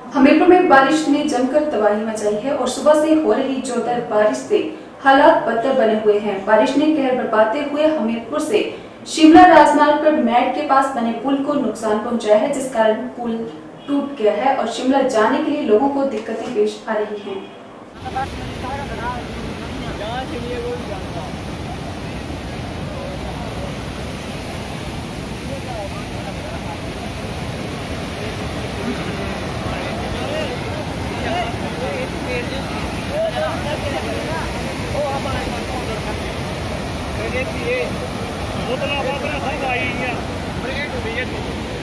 हमीरपुर में बारिश ने जमकर तबाही मचाई है और सुबह से हो रही जोरदार बारिश से हालात बदतर बने हुए हैं। बारिश ने कहर बरपाते हुए हमीरपुर से शिमला राजमार्ग पर मैट के पास बने पुल को नुकसान पहुंचाया है, जिस कारण पुल टूट गया है और शिमला जाने के लिए लोगों को दिक्कतें पेश आ रही हैं। वो तो ना सब आई है।